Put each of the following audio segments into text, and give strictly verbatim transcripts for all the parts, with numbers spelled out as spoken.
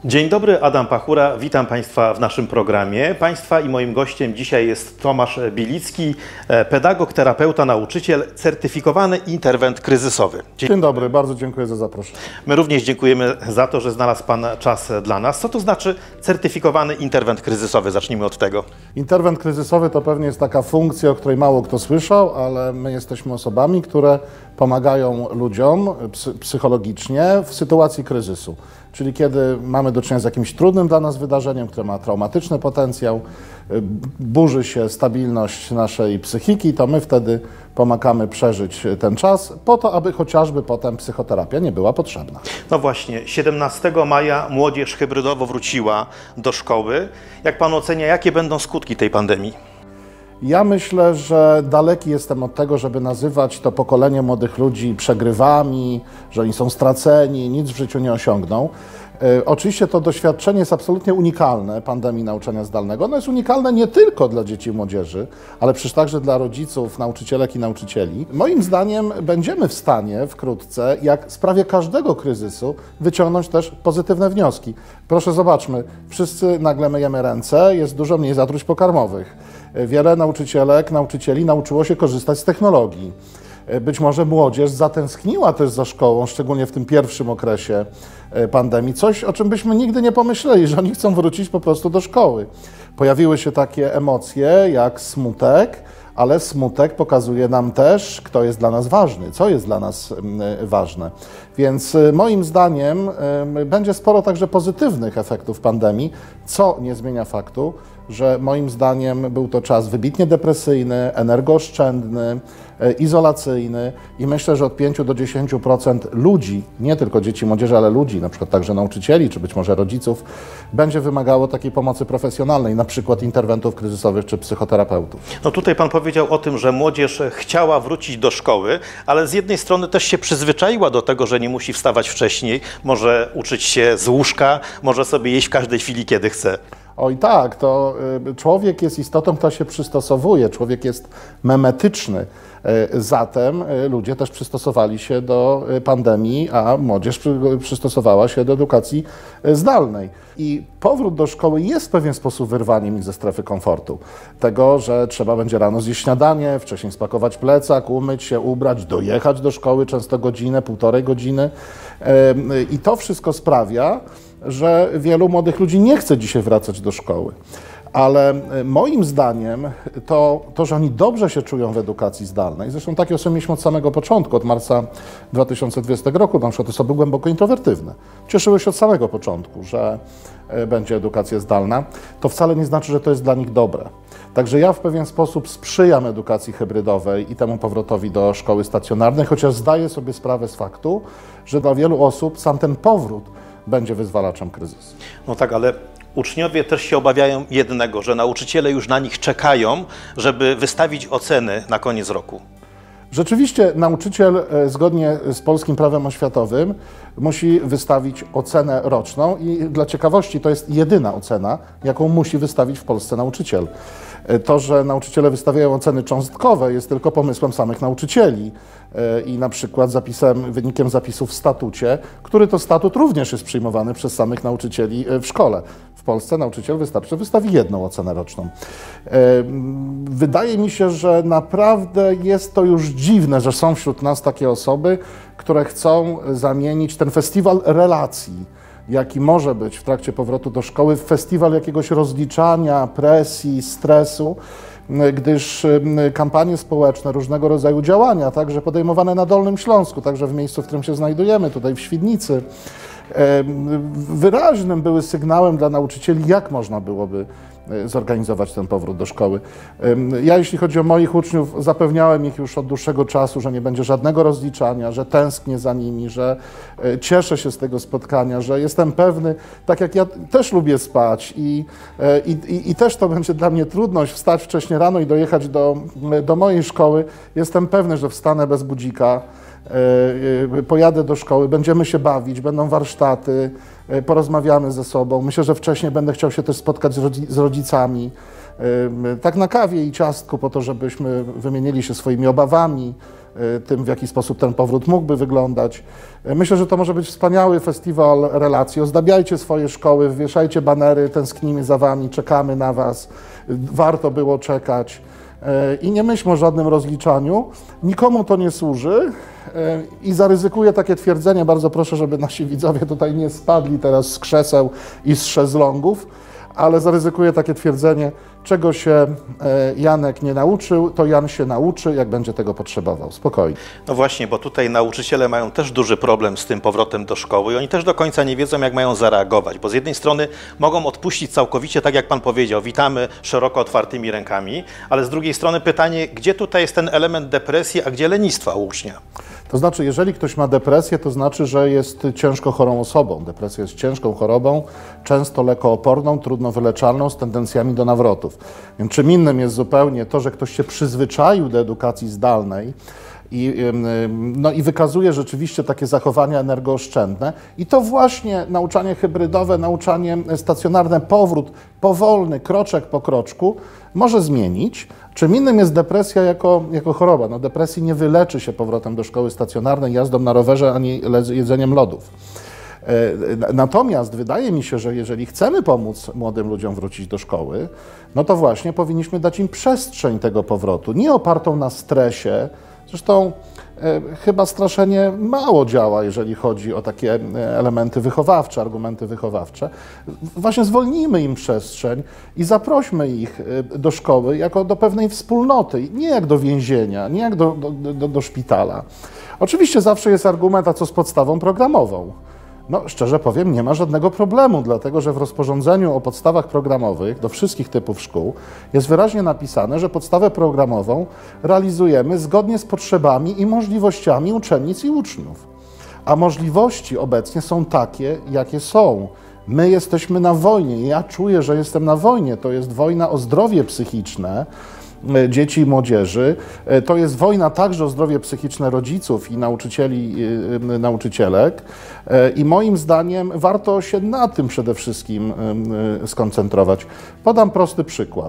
Dzień dobry, Adam Pachura, witam Państwa w naszym programie. Państwa i moim gościem dzisiaj jest Tomasz Bielicki, pedagog, terapeuta, nauczyciel, certyfikowany interwent kryzysowy. Dzień, Dzień dobry, bardzo dziękuję za zaproszenie. My również dziękujemy za to, że znalazł Pan czas dla nas. Co to znaczy certyfikowany interwent kryzysowy? Zacznijmy od tego. Interwent kryzysowy to pewnie jest taka funkcja, o której mało kto słyszał, ale my jesteśmy osobami, które pomagają ludziom psychologicznie w sytuacji kryzysu. Czyli kiedy mamy do czynienia z jakimś trudnym dla nas wydarzeniem, które ma traumatyczny potencjał, burzy się stabilność naszej psychiki, to my wtedy pomagamy przeżyć ten czas po to, aby chociażby potem psychoterapia nie była potrzebna. No właśnie, siedemnastego maja młodzież hybrydowo wróciła do szkoły. Jak Pan ocenia, jakie będą skutki tej pandemii? Ja myślę, że daleki jestem od tego, żeby nazywać to pokolenie młodych ludzi przegrywami, że oni są straceni, nic w życiu nie osiągną. E, oczywiście to doświadczenie jest absolutnie unikalne, pandemii nauczania zdalnego. Ono jest unikalne nie tylko dla dzieci i młodzieży, ale przecież także dla rodziców, nauczycielek i nauczycieli. Moim zdaniem będziemy w stanie wkrótce, jak z prawie każdego kryzysu, wyciągnąć też pozytywne wnioski. Proszę zobaczmy, wszyscy nagle myjemy ręce, jest dużo mniej zatruć pokarmowych. Wiele nauczycielek, nauczycieli nauczyło się korzystać z technologii. Być może młodzież zatęskniła też za szkołą, szczególnie w tym pierwszym okresie pandemii. Coś, o czym byśmy nigdy nie pomyśleli, że oni chcą wrócić po prostu do szkoły. Pojawiły się takie emocje jak smutek, ale smutek pokazuje nam też, kto jest dla nas ważny, co jest dla nas ważne. Więc moim zdaniem będzie sporo także pozytywnych efektów pandemii, co nie zmienia faktu, że moim zdaniem był to czas wybitnie depresyjny, energooszczędny, izolacyjny i myślę, że od pięciu do dziesięciu procent ludzi, nie tylko dzieci i młodzieży, ale ludzi, na przykład także nauczycieli, czy być może rodziców, będzie wymagało takiej pomocy profesjonalnej, na przykład interwentów kryzysowych czy psychoterapeutów. No tutaj Pan powiedział o tym, że młodzież chciała wrócić do szkoły, ale z jednej strony też się przyzwyczaiła do tego, że nie musi wstawać wcześniej, może uczyć się z łóżka, może sobie jeść w każdej chwili, kiedy chce. Oj tak, to człowiek jest istotą, która się przystosowuje, człowiek jest memetyczny. Zatem ludzie też przystosowali się do pandemii, a młodzież przystosowała się do edukacji zdalnej. I powrót do szkoły jest w pewien sposób wyrwaniem ich ze strefy komfortu. Tego, że trzeba będzie rano zjeść śniadanie, wcześniej spakować plecak, umyć się, ubrać, dojechać do szkoły, często godzinę, półtorej godziny. I to wszystko sprawia, że wielu młodych ludzi nie chce dzisiaj wracać do szkoły. Ale moim zdaniem to, to, że oni dobrze się czują w edukacji zdalnej, zresztą takie osoby mieliśmy od samego początku, od marca dwa tysiące dwudziestego roku, na przykład osoby głęboko introwertywne, cieszyły się od samego początku, że będzie edukacja zdalna, to wcale nie znaczy, że to jest dla nich dobre. Także ja w pewien sposób sprzyjam edukacji hybrydowej i temu powrotowi do szkoły stacjonarnej, chociaż zdaję sobie sprawę z faktu, że dla wielu osób sam ten powrót będzie wyzwalaczem kryzysu. No tak, ale uczniowie też się obawiają jednego, że nauczyciele już na nich czekają, żeby wystawić oceny na koniec roku. Rzeczywiście nauczyciel zgodnie z polskim prawem oświatowym musi wystawić ocenę roczną i dla ciekawości to jest jedyna ocena, jaką musi wystawić w Polsce nauczyciel. To, że nauczyciele wystawiają oceny cząstkowe, jest tylko pomysłem samych nauczycieli i na przykład zapisem, wynikiem zapisów w statucie, który to statut również jest przyjmowany przez samych nauczycieli w szkole. W Polsce nauczyciel wystarczy, że wystawi jedną ocenę roczną. Wydaje mi się, że naprawdę jest to już dziwne, że są wśród nas takie osoby, które chcą zamienić ten festiwal relacji, jaki może być w trakcie powrotu do szkoły, w festiwal jakiegoś rozliczania, presji, stresu, gdyż kampanie społeczne, różnego rodzaju działania, także podejmowane na Dolnym Śląsku, także w miejscu, w którym się znajdujemy, tutaj w Świdnicy, wyraźnym były sygnałem dla nauczycieli, jak można byłoby zorganizować ten powrót do szkoły. Ja, jeśli chodzi o moich uczniów, zapewniałem ich już od dłuższego czasu, że nie będzie żadnego rozliczania, że tęsknię za nimi, że cieszę się z tego spotkania, że jestem pewny, tak jak ja też lubię spać i, i, i też to będzie dla mnie trudność wstać wcześnie rano i dojechać do, do mojej szkoły. Jestem pewny, że wstanę bez budzika, pojadę do szkoły, będziemy się bawić, będą warsztaty, porozmawiamy ze sobą. Myślę, że wcześniej będę chciał się też spotkać z rodzicami, tak na kawie i ciastku, po to, żebyśmy wymienili się swoimi obawami, tym, w jaki sposób ten powrót mógłby wyglądać. Myślę, że to może być wspaniały festiwal relacji. Ozdabiajcie swoje szkoły, wieszajcie banery, tęsknimy za wami, czekamy na was. Warto było czekać. I nie myślmy o żadnym rozliczaniu. Nikomu to nie służy i zaryzykuję takie twierdzenie. Bardzo proszę, żeby nasi widzowie tutaj nie spadli teraz z krzeseł i z szezlongów, ale zaryzykuję takie twierdzenie, czego się Janek nie nauczył, to Jan się nauczy, jak będzie tego potrzebował. Spokojnie. No właśnie, bo tutaj nauczyciele mają też duży problem z tym powrotem do szkoły i oni też do końca nie wiedzą, jak mają zareagować, bo z jednej strony mogą odpuścić całkowicie, tak jak pan powiedział, witamy szeroko otwartymi rękami, ale z drugiej strony pytanie, gdzie tutaj jest ten element depresji, a gdzie lenistwa u ucznia? To znaczy, jeżeli ktoś ma depresję, to znaczy, że jest ciężko chorą osobą. Depresja jest ciężką chorobą, często lekooporną, trudno wyleczalną, z tendencjami do nawrotów. Więc czym innym jest zupełnie to, że ktoś się przyzwyczaił do edukacji zdalnej i, no, i wykazuje rzeczywiście takie zachowania energooszczędne. I to właśnie nauczanie hybrydowe, nauczanie stacjonarne, powrót powolny, kroczek po kroczku może zmienić. Czym innym jest depresja jako, jako choroba. No, depresji nie wyleczy się powrotem do szkoły stacjonarnej, jazdą na rowerze, ani jedzeniem lodów. Natomiast wydaje mi się, że jeżeli chcemy pomóc młodym ludziom wrócić do szkoły, no to właśnie powinniśmy dać im przestrzeń tego powrotu, nie opartą na stresie. Zresztą e, chyba straszenie mało działa, jeżeli chodzi o takie elementy wychowawcze, argumenty wychowawcze. Właśnie zwolnijmy im przestrzeń i zaprośmy ich do szkoły jako do pewnej wspólnoty, nie jak do więzienia, nie jak do, do, do, do szpitala. Oczywiście zawsze jest argument, a co z podstawą programową? No, szczerze powiem, nie ma żadnego problemu, dlatego że w rozporządzeniu o podstawach programowych do wszystkich typów szkół jest wyraźnie napisane, że podstawę programową realizujemy zgodnie z potrzebami i możliwościami uczennic i uczniów. A możliwości obecnie są takie, jakie są. My jesteśmy na wojnie. Ja czuję, że jestem na wojnie. To jest wojna o zdrowie psychiczne dzieci i młodzieży. To jest wojna także o zdrowie psychiczne rodziców i nauczycieli, nauczycielek. I moim zdaniem warto się na tym przede wszystkim skoncentrować. Podam prosty przykład.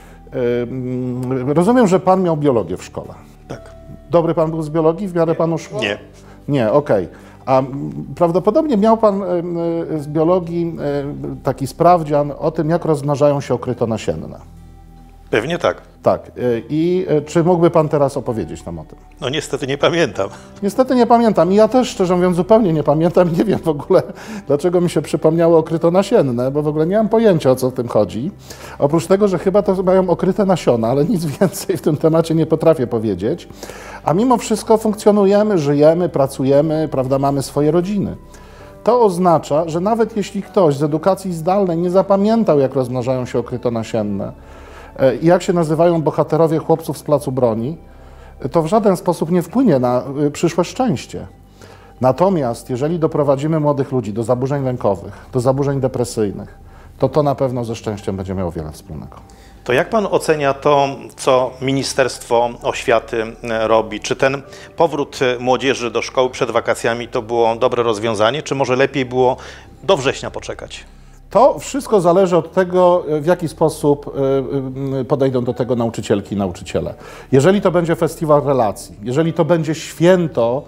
Rozumiem, że pan miał biologię w szkole. Tak. Dobry pan był z biologii? W miarę panu szło? Nie. Nie, okej. Okay. A prawdopodobnie miał pan z biologii taki sprawdzian o tym, jak rozmnażają się okrytonasienne. Pewnie tak. Tak. I czy mógłby pan teraz opowiedzieć nam o tym? No niestety nie pamiętam. Niestety nie pamiętam. I ja też, szczerze mówiąc, zupełnie nie pamiętam. Nie wiem w ogóle, dlaczego mi się przypomniało okrytonasienne, bo w ogóle nie mam pojęcia, o co w tym chodzi. Oprócz tego, że chyba to mają okryte nasiona, ale nic więcej w tym temacie nie potrafię powiedzieć. A mimo wszystko funkcjonujemy, żyjemy, pracujemy, prawda, mamy swoje rodziny. To oznacza, że nawet jeśli ktoś z edukacji zdalnej nie zapamiętał, jak rozmnażają się okrytonasienne, i jak się nazywają bohaterowie chłopców z Placu Broni, to w żaden sposób nie wpłynie na przyszłe szczęście. Natomiast jeżeli doprowadzimy młodych ludzi do zaburzeń lękowych, do zaburzeń depresyjnych, to to na pewno ze szczęściem będzie miało wiele wspólnego. To jak pan ocenia to, co Ministerstwo Oświaty robi? Czy ten powrót młodzieży do szkoły przed wakacjami to było dobre rozwiązanie, czy może lepiej było do września poczekać? To wszystko zależy od tego, w jaki sposób podejdą do tego nauczycielki i nauczyciele. Jeżeli to będzie festiwal relacji, jeżeli to będzie święto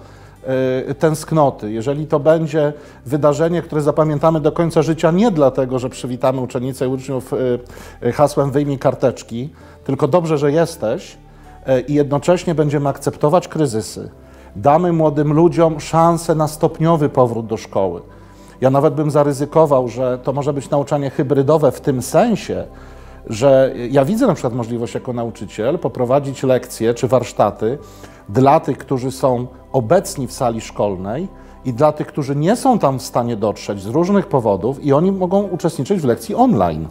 tęsknoty, jeżeli to będzie wydarzenie, które zapamiętamy do końca życia nie dlatego, że przywitamy uczennice i uczniów hasłem wyjmij karteczki, tylko dobrze, że jesteś i jednocześnie będziemy akceptować kryzysy. Damy młodym ludziom szansę na stopniowy powrót do szkoły. Ja nawet bym zaryzykował, że to może być nauczanie hybrydowe w tym sensie, że ja widzę na przykład możliwość jako nauczyciel poprowadzić lekcje czy warsztaty dla tych, którzy są obecni w sali szkolnej i dla tych, którzy nie są tam w stanie dotrzeć z różnych powodów i oni mogą uczestniczyć w lekcji online.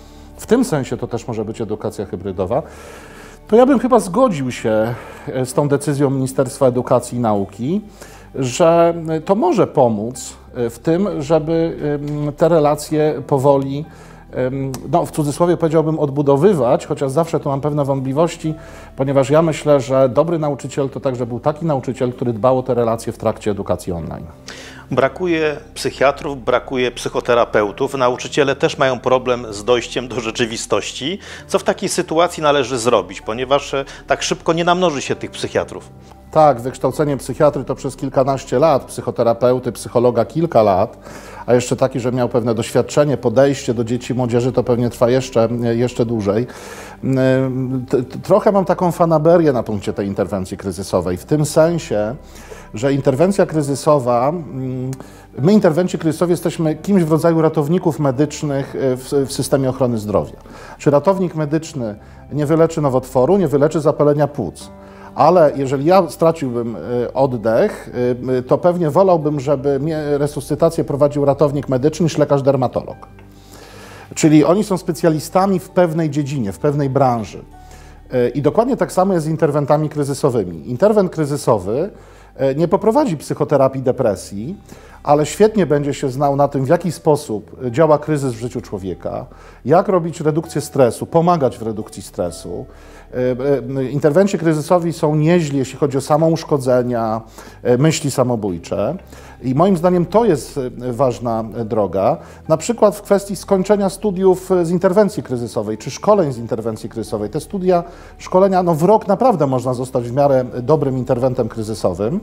W tym sensie to też może być edukacja hybrydowa. To ja bym chyba zgodził się z tą decyzją Ministerstwa Edukacji i Nauki, że to może pomóc w tym, żeby te relacje powoli, no w cudzysłowie powiedziałbym, odbudowywać, chociaż zawsze tu mam pewne wątpliwości, ponieważ ja myślę, że dobry nauczyciel to także był taki nauczyciel, który dbał o te relacje w trakcie edukacji online. Brakuje psychiatrów, brakuje psychoterapeutów. Nauczyciele też mają problem z dojściem do rzeczywistości. Co w takiej sytuacji należy zrobić, ponieważ tak szybko nie namnoży się tych psychiatrów? Tak, wykształcenie psychiatry to przez kilkanaście lat, psychoterapeuty, psychologa kilka lat, a jeszcze taki, że miał pewne doświadczenie, podejście do dzieci i młodzieży, to pewnie trwa jeszcze, jeszcze dłużej. Trochę mam taką fanaberię na punkcie tej interwencji kryzysowej, w tym sensie, że interwencja kryzysowa, my interwencji kryzysowej jesteśmy kimś w rodzaju ratowników medycznych w, w systemie ochrony zdrowia. Czy ratownik medyczny nie wyleczy nowotworu, nie wyleczy zapalenia płuc. Ale jeżeli ja straciłbym oddech, to pewnie wolałbym, żeby mnie resuscytację prowadził ratownik medyczny niż lekarz dermatolog. Czyli oni są specjalistami w pewnej dziedzinie, w pewnej branży. I dokładnie tak samo jest z interwentami kryzysowymi. Interwent kryzysowy nie poprowadzi psychoterapii depresji, ale świetnie będzie się znał na tym, w jaki sposób działa kryzys w życiu człowieka, jak robić redukcję stresu, pomagać w redukcji stresu. Interwencje kryzysowe są nieźli, jeśli chodzi o samouszkodzenia, myśli samobójcze. I moim zdaniem to jest ważna droga, na przykład w kwestii skończenia studiów z interwencji kryzysowej, czy szkoleń z interwencji kryzysowej. Te studia, szkolenia, no w rok naprawdę można zostać w miarę dobrym interwentem kryzysowym.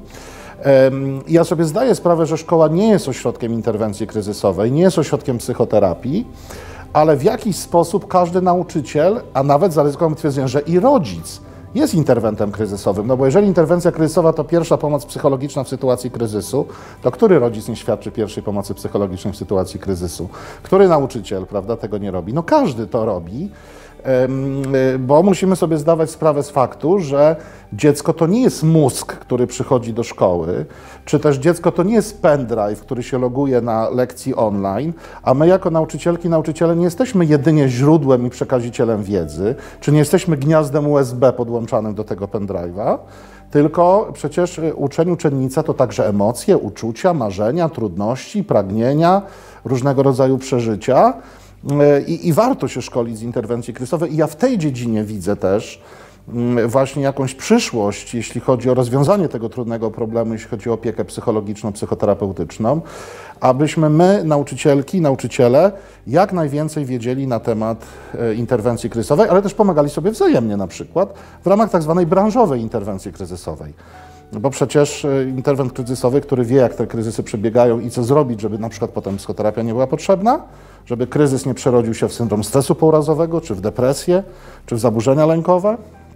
Ja sobie zdaję sprawę, że szkoła nie jest ośrodkiem interwencji kryzysowej, nie jest ośrodkiem psychoterapii, ale w jakiś sposób każdy nauczyciel, a nawet zaryzykowałem twierdzenie, że i rodzic jest interwentem kryzysowym, no bo jeżeli interwencja kryzysowa to pierwsza pomoc psychologiczna w sytuacji kryzysu, to który rodzic nie świadczy pierwszej pomocy psychologicznej w sytuacji kryzysu? Który nauczyciel, prawda, tego nie robi? No każdy to robi, bo musimy sobie zdawać sprawę z faktu, że dziecko to nie jest mózg, który przychodzi do szkoły, czy też dziecko to nie jest pendrive, który się loguje na lekcji online, a my jako nauczycielki, nauczyciele nie jesteśmy jedynie źródłem i przekazicielem wiedzy, czy nie jesteśmy gniazdem U S B podłączanym do tego pendrive'a, tylko przecież uczeń, uczennica to także emocje, uczucia, marzenia, trudności, pragnienia, różnego rodzaju przeżycia. I, I warto się szkolić z interwencji kryzysowej. I ja w tej dziedzinie widzę też właśnie jakąś przyszłość, jeśli chodzi o rozwiązanie tego trudnego problemu, jeśli chodzi o opiekę psychologiczną, psychoterapeutyczną, abyśmy my, nauczycielki, nauczyciele, jak najwięcej wiedzieli na temat interwencji kryzysowej, ale też pomagali sobie wzajemnie na przykład w ramach tak zwanej branżowej interwencji kryzysowej. Bo przecież interwent kryzysowy, który wie, jak te kryzysy przebiegają i co zrobić, żeby na przykład potem psychoterapia nie była potrzebna, żeby kryzys nie przerodził się w syndrom stresu pourazowego, czy w depresję, czy w zaburzenia lękowe.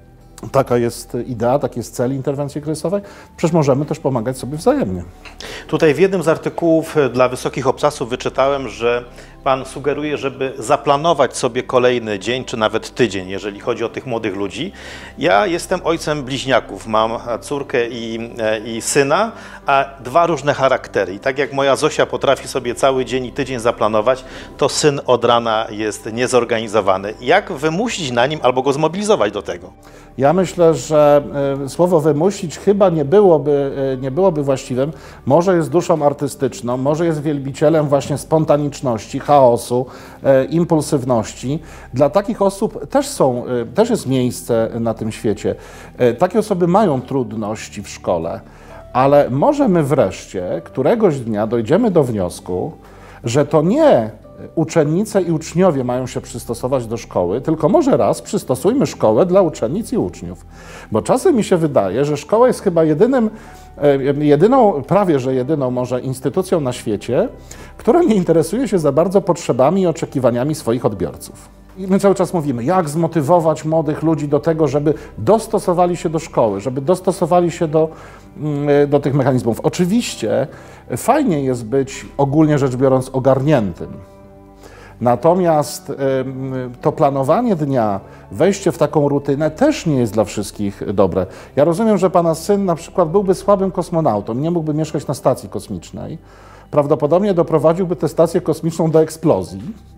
Taka jest idea, taki jest cel interwencji kryzysowej. Przecież możemy też pomagać sobie wzajemnie. Tutaj w jednym z artykułów dla Wysokich Obcasów wyczytałem, że Pan sugeruje, żeby zaplanować sobie kolejny dzień, czy nawet tydzień, jeżeli chodzi o tych młodych ludzi. Ja jestem ojcem bliźniaków, mam córkę i, i syna, a dwa różne charaktery. I tak jak moja Zosia potrafi sobie cały dzień i tydzień zaplanować, to syn od rana jest niezorganizowany. Jak wymusić na nim albo go zmobilizować do tego? Ja myślę, że y, słowo wymusić chyba nie byłoby, y, nie byłoby właściwym. Może jest duszą artystyczną, może jest wielbicielem właśnie spontaniczności, chaosu, y, impulsywności. Dla takich osób też są, y, też jest miejsce na tym świecie. Y, takie osoby mają trudności w szkole, ale może my wreszcie któregoś dnia dojdziemy do wniosku, że to nie uczennice i uczniowie mają się przystosować do szkoły, tylko może raz przystosujmy szkołę dla uczennic i uczniów. Bo czasem mi się wydaje, że szkoła jest chyba jedynym, jedyną, prawie że jedyną może instytucją na świecie, która nie interesuje się za bardzo potrzebami i oczekiwaniami swoich odbiorców. I my cały czas mówimy, jak zmotywować młodych ludzi do tego, żeby dostosowali się do szkoły, żeby dostosowali się do, do tych mechanizmów. Oczywiście fajnie jest być, ogólnie rzecz biorąc, ogarniętym. Natomiast to planowanie dnia, wejście w taką rutynę też nie jest dla wszystkich dobre. Ja rozumiem, że pana syn na przykład byłby słabym kosmonautą, nie mógłby mieszkać na stacji kosmicznej. Prawdopodobnie doprowadziłby tę stację kosmiczną do eksplozji.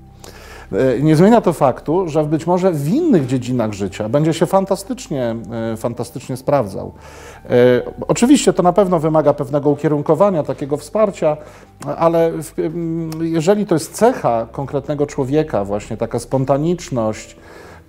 Nie zmienia to faktu, że być może w innych dziedzinach życia będzie się fantastycznie, fantastycznie sprawdzał. Oczywiście to na pewno wymaga pewnego ukierunkowania, takiego wsparcia, ale jeżeli to jest cecha konkretnego człowieka, właśnie taka spontaniczność,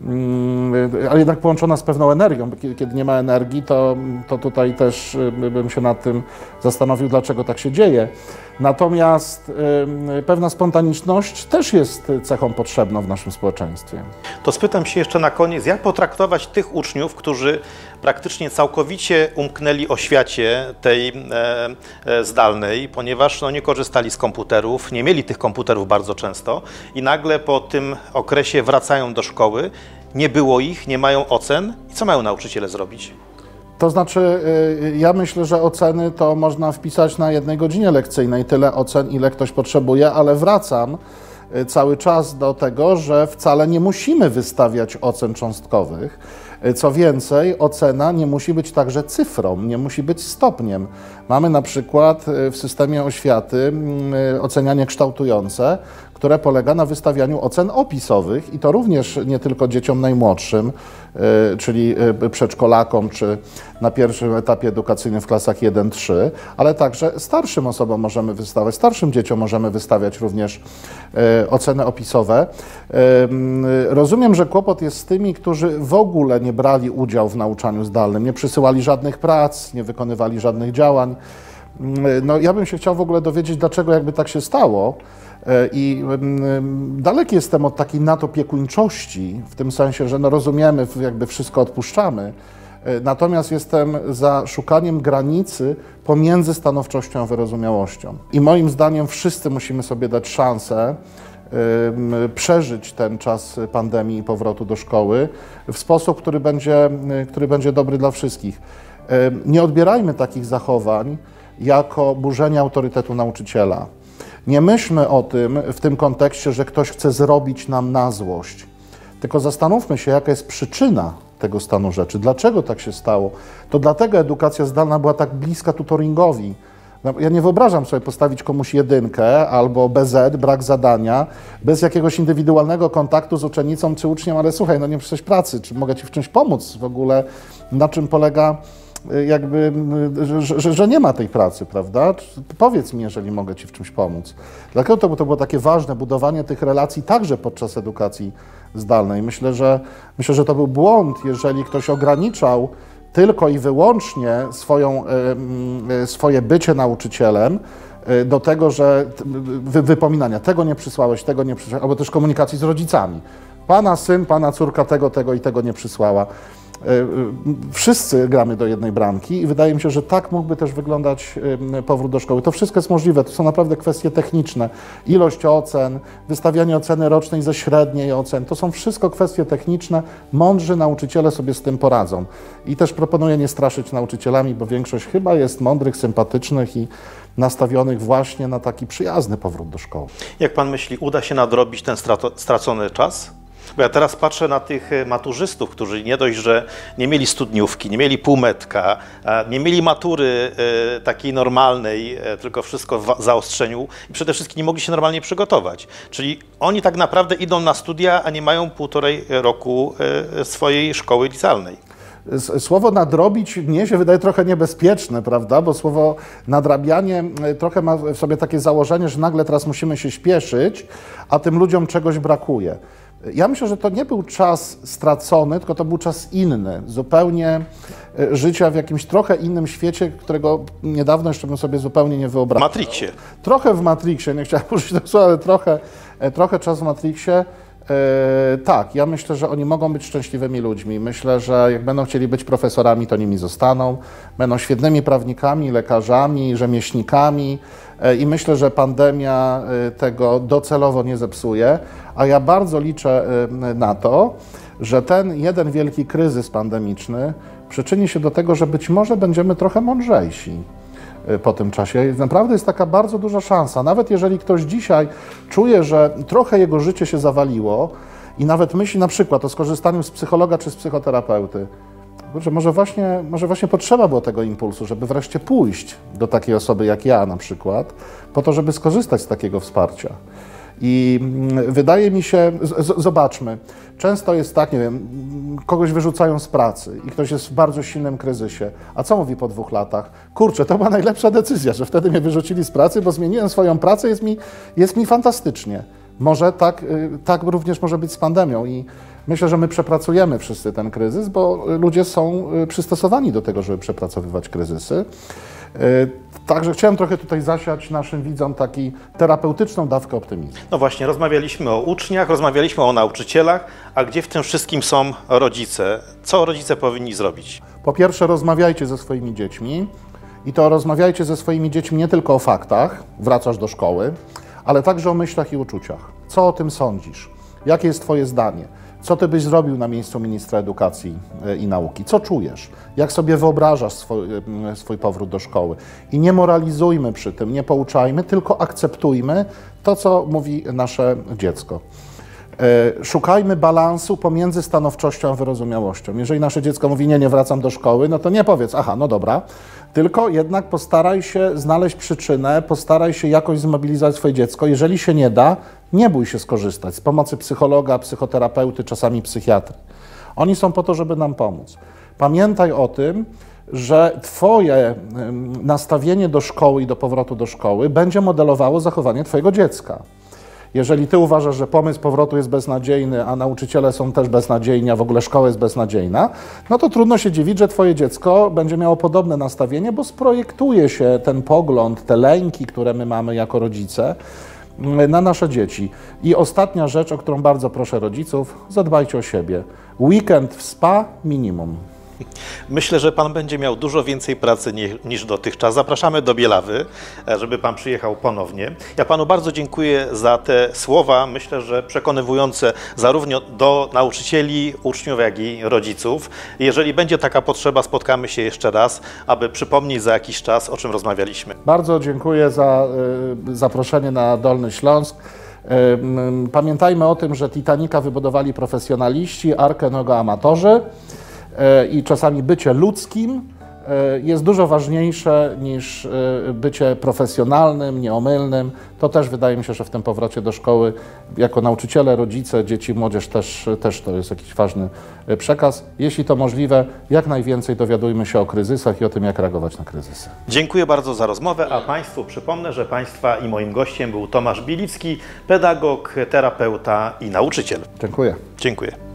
ale jednak połączona z pewną energią, bo kiedy nie ma energii, to, to tutaj też bym się nad tym zastanowił, dlaczego tak się dzieje. Natomiast y, pewna spontaniczność też jest cechą potrzebną w naszym społeczeństwie. To spytam się jeszcze na koniec, jak potraktować tych uczniów, którzy praktycznie całkowicie umknęli oświacie tej e, e, zdalnej, ponieważ no, nie korzystali z komputerów, nie mieli tych komputerów bardzo często i nagle po tym okresie wracają do szkoły, nie było ich, nie mają ocen i co mają nauczyciele zrobić? To znaczy, ja myślę, że oceny to można wpisać na jednej godzinie lekcyjnej, tyle ocen, ile ktoś potrzebuje, ale wracam cały czas do tego, że wcale nie musimy wystawiać ocen cząstkowych. Co więcej, ocena nie musi być także cyfrą, nie musi być stopniem. Mamy na przykład w systemie oświaty ocenianie kształtujące, które polega na wystawianiu ocen opisowych i to również nie tylko dzieciom najmłodszym, czyli przedszkolakom, czy na pierwszym etapie edukacyjnym w klasach jeden trzy, ale także starszym osobom możemy wystawiać, starszym dzieciom możemy wystawiać również oceny opisowe. Rozumiem, że kłopot jest z tymi, którzy w ogóle nie brali udziału w nauczaniu zdalnym, nie przysyłali żadnych prac, nie wykonywali żadnych działań. No, ja bym się chciał w ogóle dowiedzieć, dlaczego jakby tak się stało. I daleki jestem od takiej nadopiekuńczości, w tym sensie, że no rozumiemy, jakby wszystko odpuszczamy. Natomiast jestem za szukaniem granicy pomiędzy stanowczością a wyrozumiałością. I moim zdaniem wszyscy musimy sobie dać szansę przeżyć ten czas pandemii i powrotu do szkoły w sposób, który będzie, który będzie dobry dla wszystkich. Nie odbierajmy takich zachowań jako burzenie autorytetu nauczyciela. Nie myślmy o tym w tym kontekście, że ktoś chce zrobić nam na złość, tylko zastanówmy się, jaka jest przyczyna tego stanu rzeczy. Dlaczego tak się stało? To dlatego edukacja zdalna była tak bliska tutoringowi. No, ja nie wyobrażam sobie postawić komuś jedynkę albo B Z, brak zadania, bez jakiegoś indywidualnego kontaktu z uczennicą czy uczniem, ale słuchaj, no nie przyszłeś pracy, czy mogę ci w czymś pomóc w ogóle, na czym polega jakby, że, że, że nie ma tej pracy, prawda? Powiedz mi, jeżeli mogę ci w czymś pomóc. Dlatego to, to było takie ważne, budowanie tych relacji także podczas edukacji zdalnej. Myślę, że, myślę, że to był błąd, jeżeli ktoś ograniczał tylko i wyłącznie swoją, swoje bycie nauczycielem do tego, że wy, wypominania, tego nie przysłałeś, tego nie przysłałeś, albo też komunikacji z rodzicami. Pana syn, pana córka tego, tego i tego nie przysłała. Wszyscy gramy do jednej bramki i wydaje mi się, że tak mógłby też wyglądać powrót do szkoły. To wszystko jest możliwe, to są naprawdę kwestie techniczne. Ilość ocen, wystawianie oceny rocznej ze średniej ocen, to są wszystko kwestie techniczne. Mądrzy nauczyciele sobie z tym poradzą. I też proponuję nie straszyć nauczycielami, bo większość chyba jest mądrych, sympatycznych i nastawionych właśnie na taki przyjazny powrót do szkoły. Jak pan myśli, uda się nadrobić ten stracony czas? Bo ja teraz patrzę na tych maturzystów, którzy nie dość, że nie mieli studniówki, nie mieli półmetka, nie mieli matury takiej normalnej, tylko wszystko w zaostrzeniu i przede wszystkim nie mogli się normalnie przygotować. Czyli oni tak naprawdę idą na studia, a nie mają półtorej roku swojej szkoły licealnej. Słowo nadrobić mnie się wydaje trochę niebezpieczne, prawda? Bo słowo nadrabianie trochę ma w sobie takie założenie, że nagle teraz musimy się śpieszyć, a tym ludziom czegoś brakuje. Ja myślę, że to nie był czas stracony, tylko to był czas inny, zupełnie życia w jakimś trochę innym świecie, którego niedawno jeszcze bym sobie zupełnie nie wyobrażał. W Matrixie. Trochę w Matrixie, nie chciałem użyć tego słowa, ale trochę, trochę czas w Matrixie. Yy, tak, ja myślę, że oni mogą być szczęśliwymi ludźmi. Myślę, że jak będą chcieli być profesorami, to nimi zostaną. Będą świetnymi prawnikami, lekarzami, rzemieślnikami yy, i myślę, że pandemia yy, tego docelowo nie zepsuje. A ja bardzo liczę yy, na to, że ten jeden wielki kryzys pandemiczny przyczyni się do tego, że być może będziemy trochę mądrzejsi po tym czasie. Naprawdę jest taka bardzo duża szansa. Nawet jeżeli ktoś dzisiaj czuje, że trochę jego życie się zawaliło i nawet myśli na przykład o skorzystaniu z psychologa czy z psychoterapeuty, że może właśnie, może właśnie potrzeba było tego impulsu, żeby wreszcie pójść do takiej osoby jak ja na przykład, po to, żeby skorzystać z takiego wsparcia. I wydaje mi się, z, zobaczmy, często jest tak, nie wiem, kogoś wyrzucają z pracy i ktoś jest w bardzo silnym kryzysie. A co mówi po dwóch latach? Kurczę, to była najlepsza decyzja, że wtedy mnie wyrzucili z pracy, bo zmieniłem swoją pracę, jest mi, jest mi fantastycznie. Może tak, tak również może być z pandemią i myślę, że my przepracujemy wszyscy ten kryzys, bo ludzie są przystosowani do tego, żeby przepracowywać kryzysy. Także chciałem trochę tutaj zasiać naszym widzom taki terapeutyczną dawkę optymizmu. No właśnie, rozmawialiśmy o uczniach, rozmawialiśmy o nauczycielach, a gdzie w tym wszystkim są rodzice? Co rodzice powinni zrobić? Po pierwsze, rozmawiajcie ze swoimi dziećmi i to rozmawiajcie ze swoimi dziećmi nie tylko o faktach, wracasz do szkoły, ale także o myślach i uczuciach. Co o tym sądzisz? Jakie jest twoje zdanie? Co ty byś zrobił na miejscu ministra edukacji i nauki? Co czujesz? Jak sobie wyobrażasz swój, swój powrót do szkoły? I nie moralizujmy przy tym, nie pouczajmy, tylko akceptujmy to, co mówi nasze dziecko. Szukajmy balansu pomiędzy stanowczością a wyrozumiałością. Jeżeli nasze dziecko mówi, nie, nie wracam do szkoły, no to nie powiedz, aha, no dobra, tylko jednak postaraj się znaleźć przyczynę, postaraj się jakoś zmobilizować swoje dziecko. Jeżeli się nie da, nie bój się skorzystać z pomocy psychologa, psychoterapeuty, czasami psychiatry. Oni są po to, żeby nam pomóc. Pamiętaj o tym, że twoje nastawienie do szkoły i do powrotu do szkoły będzie modelowało zachowanie twojego dziecka. Jeżeli ty uważasz, że pomysł powrotu jest beznadziejny, a nauczyciele są też beznadziejni, a w ogóle szkoła jest beznadziejna, no to trudno się dziwić, że twoje dziecko będzie miało podobne nastawienie, bo sprojektuje się ten pogląd, te lęki, które my mamy jako rodzice, na nasze dzieci. I ostatnia rzecz, o którą bardzo proszę rodziców, zadbajcie o siebie. Weekend w spa minimum. Myślę, że Pan będzie miał dużo więcej pracy niż dotychczas. Zapraszamy do Bielawy, żeby Pan przyjechał ponownie. Ja Panu bardzo dziękuję za te słowa, myślę, że przekonywujące zarówno do nauczycieli, uczniów, jak i rodziców. Jeżeli będzie taka potrzeba, spotkamy się jeszcze raz, aby przypomnieć za jakiś czas, o czym rozmawialiśmy. Bardzo dziękuję za y, zaproszenie na Dolny Śląsk. Y, pamiętajmy o tym, że Titanica wybudowali profesjonaliści, Arkę Noga amatorzy. I czasami bycie ludzkim jest dużo ważniejsze niż bycie profesjonalnym, nieomylnym. To też wydaje mi się, że w tym powrocie do szkoły jako nauczyciele, rodzice, dzieci, młodzież też, też to jest jakiś ważny przekaz. Jeśli to możliwe, jak najwięcej dowiadujmy się o kryzysach i o tym, jak reagować na kryzysy. Dziękuję bardzo za rozmowę, a Państwu przypomnę, że Państwa i moim gościem był Tomasz Bilicki, pedagog, terapeuta i nauczyciel. Dziękuję. Dziękuję.